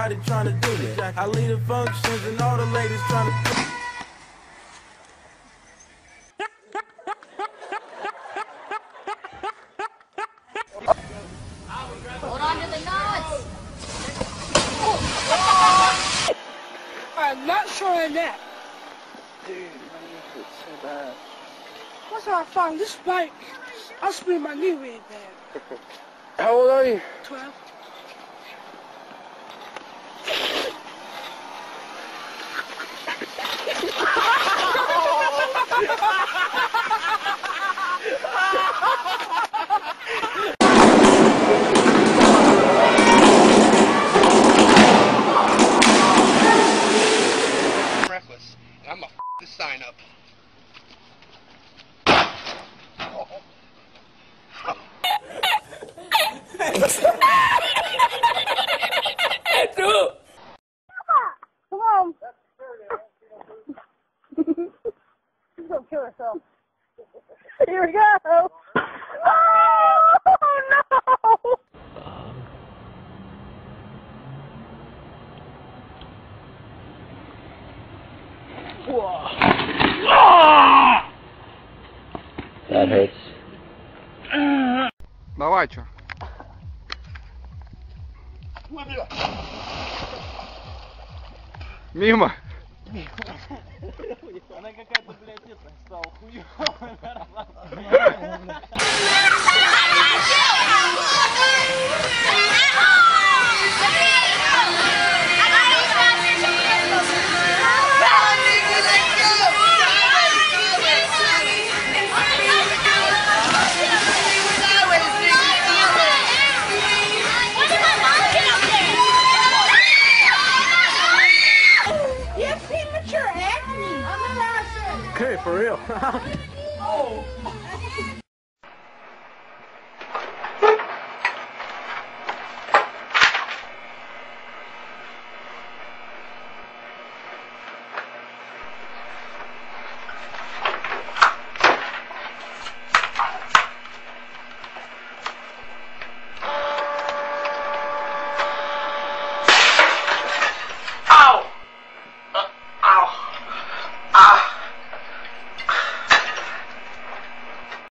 everybody trying to do that. I lead the functions and all the ladies trying to. Hold on to the nuts! I'm not showing that. Dude, my knee hurts so bad. Once I found this bike, I sprained my knee really bad. How old are you? 12. Breathless, and I'm gonna f this sign up. Come on! She's gonna kill herself. Here we go! Oh no! That hurts. Давай, чё? Мимо. Она какая-то, блядь, это, стала хуёвая. Okay, for real. Oh!